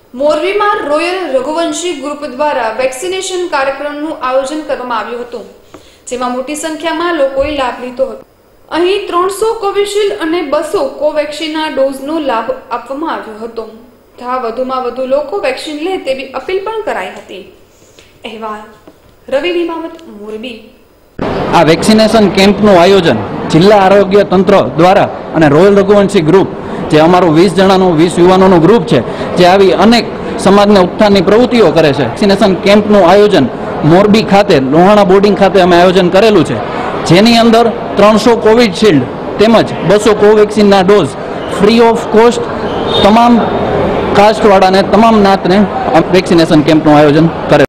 મોરબીમાં royal Raghuvanshi group દ્વારા vaccination કાર્યક્રમનું આયોજન કરવામાં આવ્યું હતું, જેમાં મોટી સંખ્યામાં લોકોએ લાભ લીધો હતો. અહીં 300 કોવિશિલ્ડ અને 200 કોવેક્સિનના ડોઝનો લાભ આપવામાં આવ્યો હતો. તથા વધુમાં વધુ લોકો વેક્સિન લે તેવી અપીલ પણ કરાઈ હતી. અહેવાલ રવિ નિમાવત, મોરબી. આ વેક્સિનેશન કેમ્પનું આયોજન જિલ્લા આરોગ્ય તંત્ર દ્વારા અને રોયલ રઘુવંશી ગ્રુપ, જે અમારું 20 જણાનું 20 યુવાનોનું ગ્રુપ છે, જે આવી અનેક સમાજના ઉત્થાનની પ્રવૃત્તિઓ કરે છે. વેક્સિનેશન કેમ્પનું આયોજન મોરબી ખાતે લોહાણા બોર્ડિંગ ખાતે અમે આયોજન કરેલું છે, જેની અંદર 300 કોવિશિલ્ડ તેમજ 200 કોવેક્સિનના ડોઝ ફ્રી ઓફ કોસ્ટ તમામ કાસ્ટવાળાને, તમામ નાતને વેક્સિનેશન કેમ્પનું આયોજન કરે.